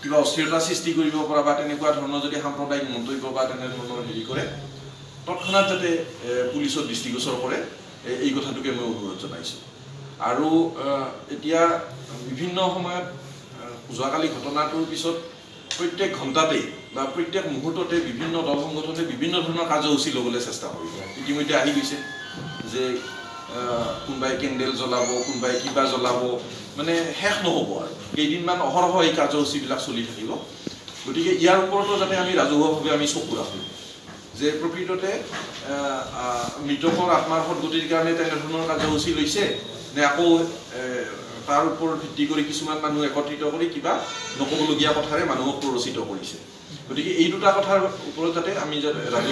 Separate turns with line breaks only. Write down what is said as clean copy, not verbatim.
কিবা অস্থিৰতা সৃষ্টি কৰিব পৰা বা তেনেকুৱা ধৰণৰ যদি সাম্প্ৰদায়িক মন্তব্য বা তেনে ধৰণৰ হেৰি কৰে তৎক্ষণাৎ যাতে পুলিচৰ দৃষ্টিগোচৰ কৰে এই কথাটোকে মই অনুৰোধ জনাইছোঁ আৰু এতিয়া বিভিন্ন সময়ত যোৱাকালি ঘটনাটোৰ পিছত প্ৰত্যেক ঘণ্টাতেই বা প্ৰত্যেক মুহূৰ্ততে বিভিন্ন দল সংগঠনে বিভিন্ন ধৰণৰ কাৰ্যসূচী ল'বলৈ চেষ্টা কৰিব ইতিমধ্যে আহি গৈছে যে কোনোবাই কেণ্ডেল জ্বলাব কোনোবাই কিবা জ্বলাব মানে শেষ নহ'ব আৰু কেইদিনমান অহৰহ এই কাৰ্যসূচীবিলাক চলি থাকিব গতিকে ইয়াৰ ওপৰতো যাতে আমি ৰাজহুৱাভাৱে আমি চকু ৰাখোঁ যে প্ৰকৃততে মৃতকৰ আত্মাৰ সদ্গতিৰ কাৰণে তেনেধৰণৰ কাৰ্যসূচী লৈছে নে আকৌ তাৰ ওপৰত ভিত্তি কৰি কিছুমান মানুহ একত্ৰিত কৰি কিবা নক'বলগীয়া কথাৰে মানুহক প্ৰৰোচিত কৰিছে গতিকে এই দুটা কথাৰ ওপৰত যাতে আমি